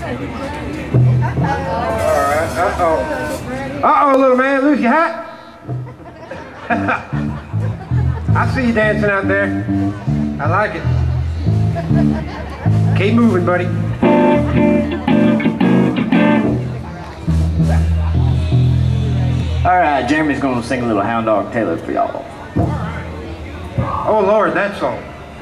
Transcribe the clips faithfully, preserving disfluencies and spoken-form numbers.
Alright, uh-oh. Uh-oh, little man, lose your hat. I see you dancing out there. I like it. Keep moving, buddy. Alright, Jeremy's gonna sing a little Hound Dog Taylor for y'all. Oh Lord, that song.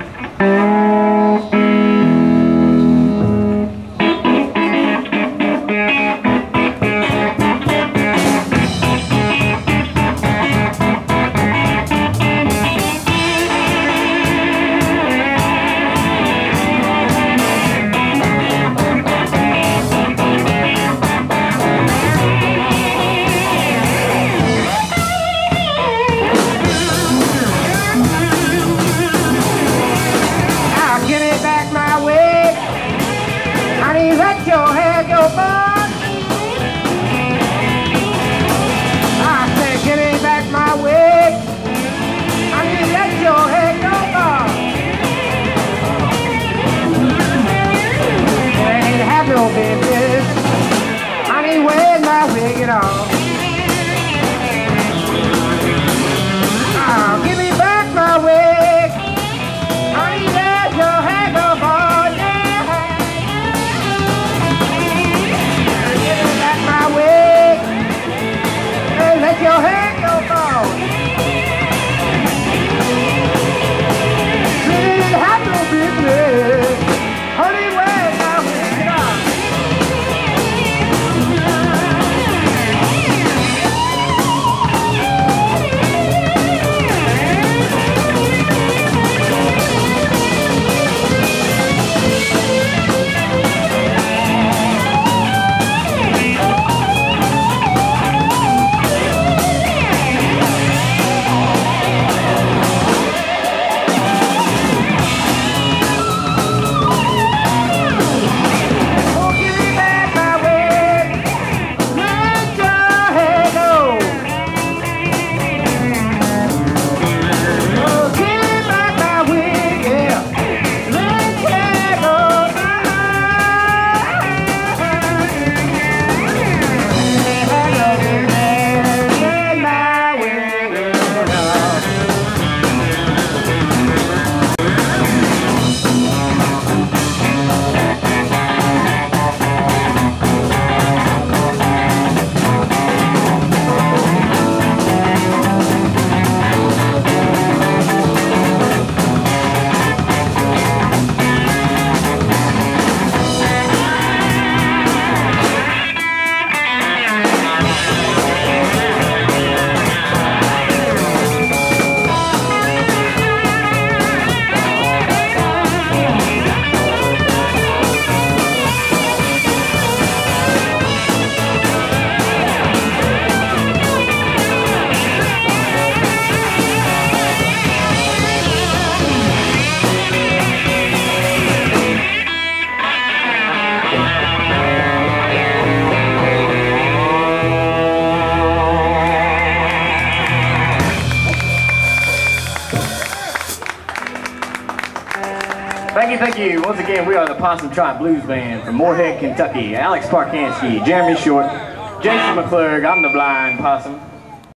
Thank you, thank you. Once again, we are the Opossum Trot Blues Band from Moorhead, Kentucky. Alex Parkansky, Jeremy Short, Jason McClurg, I'm the Blind Possum.